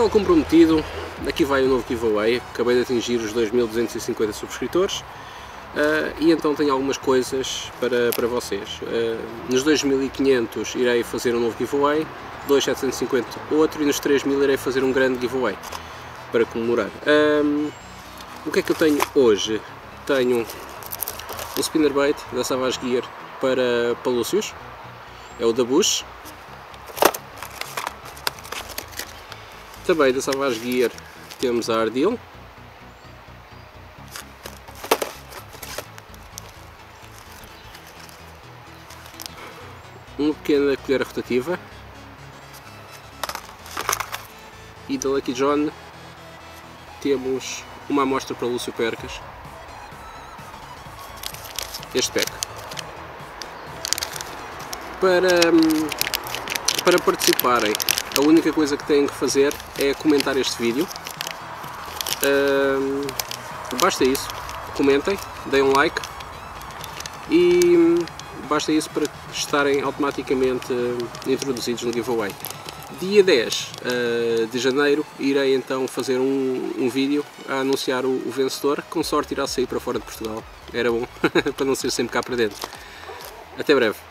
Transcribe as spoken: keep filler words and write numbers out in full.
Pessoal comprometido, aqui vai o novo giveaway. Acabei de atingir os dois mil duzentos e cinquenta subscritores uh, e então tenho algumas coisas para, para vocês. Uh, nos dois mil e quinhentos irei fazer um novo giveaway, dois mil setecentos e cinquenta outro, e nos três mil irei fazer um grande giveaway para comemorar. Um, o que é que eu tenho hoje? Tenho um spinnerbait da Savage Gear para palúcios, é o da Bush. Também da Savage Gear temos a Ardil. Uma pequena colher rotativa. E da Lucky John temos uma amostra para Lúcio Percas. Este pack. Para, para participarem, a única coisa que têm que fazer é comentar este vídeo. Uh, basta isso, comentem, deem um like e basta isso para estarem automaticamente introduzidos no giveaway. Dia dez de janeiro irei então fazer um, um vídeo a anunciar o, o vencedor, com sorte irá sair para fora de Portugal, era bom, para não ser sempre cá para dentro. Até breve.